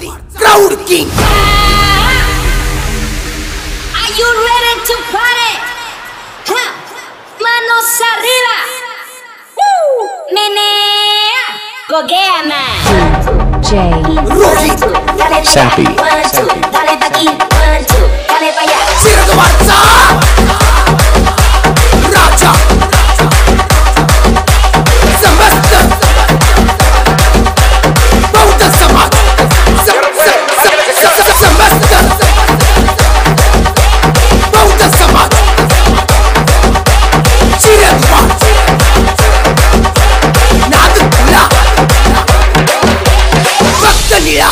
Crowd King. Are you ready to party? Huh. Manos arriba. Woo. Menea. Boguea man. Rohit. Sappy. Dale pa' aquí. 1, 2. Dale pa' allá. Siragvarza. Raja. समस्त बौद्ध समाज समस्त बौद्ध समाज चिरंजीव नाद खुला भक्त निळा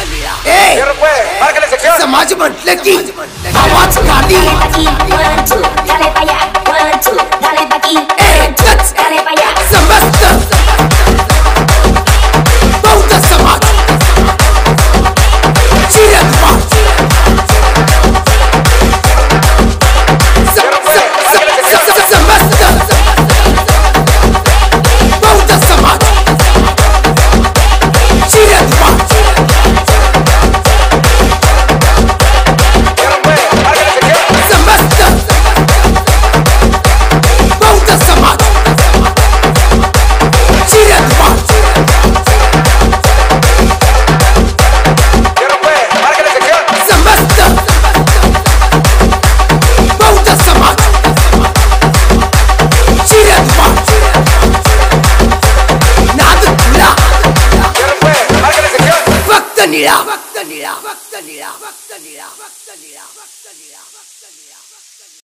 समाज म्हटलं की आवाज खाली समस्त बौद्ध समाज चिरंजीव समस्त बौद्ध समाज चिरंजीव समस्त बौद्ध समाज समस्त बौद्ध समाज चिरंजीव नाद खुला भक्त निळा